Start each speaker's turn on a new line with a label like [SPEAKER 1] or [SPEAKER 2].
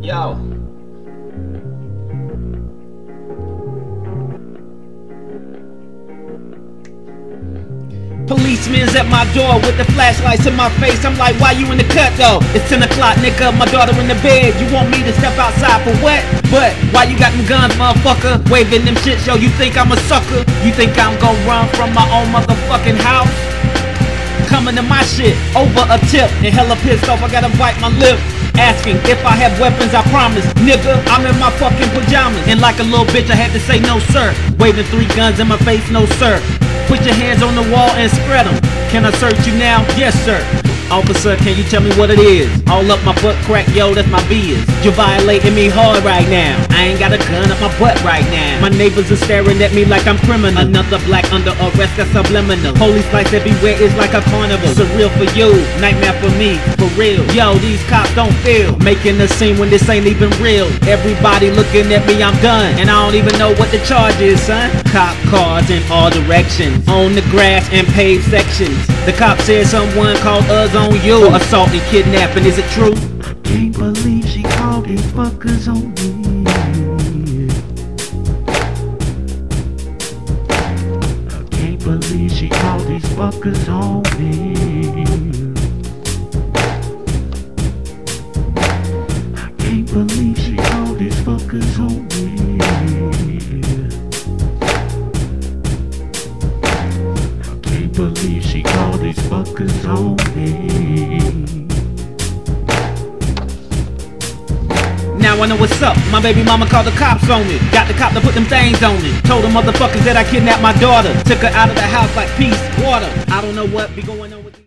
[SPEAKER 1] Yo. Policeman's at my door with the flashlights in my face. I'm like, why you in the cut though? It's 10 o'clock, nigga, my daughter in the bed. You want me to step outside for what? But why you got them guns, motherfucker? Waving them shit, yo, you think I'm a sucker? You think I'm gonna run from my own motherfucking house? Coming to my shit over a tip and hella pissed off, I gotta bite my lip. Asking if I have weapons, I promise. Nigga, I'm in my fucking pajamas. And like a little bitch, I had to say no sir. Waving 3 guns in my face, no sir. Put your hands on the wall and spread them. Can I search you now? Yes sir. Officer, can you tell me what it is? All up my butt crack, yo, that's my biz. You're violating me hard right now. I ain't got a gun up my butt right now. My neighbors are staring at me like I'm criminal. Another black under arrest, that's subliminal. Police lights everywhere, it's like a carnival. Surreal for you, nightmare for me, for real. Yo, these cops don't feel making a scene when this ain't even real. Everybody looking at me, I'm done. And I don't even know what the charge is, son. Cop cars in all directions, on the grass and paved sections. The cop said someone called us on you for assault and kidnapping, is it true?
[SPEAKER 2] I can't believe she called these fuckers on me. I can't believe she called these fuckers on me. I can't believe she called these fuckers on me. I can't believe she called these fuckers on me.
[SPEAKER 1] Now I know what's up. My baby mama called the cops on me. Got the cop to put them things on me. Told them motherfuckers that I kidnapped my daughter. Took her out of the house like peace, water. I don't know what be going on with